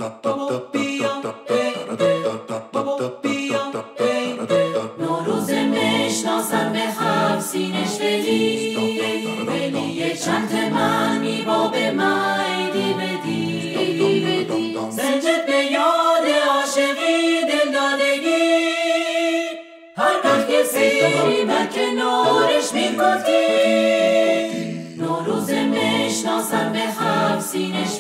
بابا بیا بابا بیا نوروز مشناسم به هفت سینش ولی چند من میبا به مایدی بدی زنجت به یاد عاشقی دل دادگی هر وقت که سیری من کنارش میکتی نوروز مشناسم به هفت سینش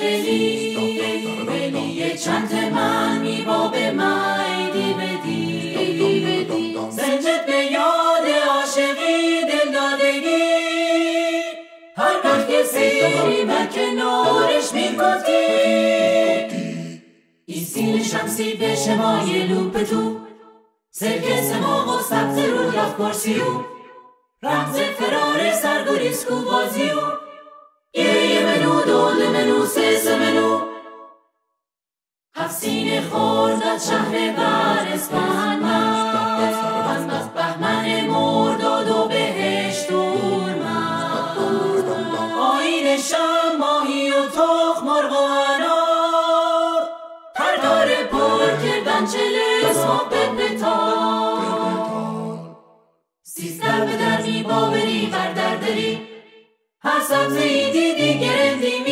ولی چند من میبا به مایدی بدی زنجت به یاد عاشقی دل دادگی هر وقت که سیری من کنارش میکتی این سیر شمسی به شمای لوپ تو سلک سماق و سبز رو یخ پرسیو رمز فرار سرگریسکو بازیو یه منو دول منو سه منو هفت سینه خوردد شهر بر اسپهن از بهمن مرداد و بهشت و آیین شم ماهی و تخم مرغ و انار هر داره پر کردن چل اسما بتال سیزده به در می باوری بر در دری هر سبزه ای دیدی گرندی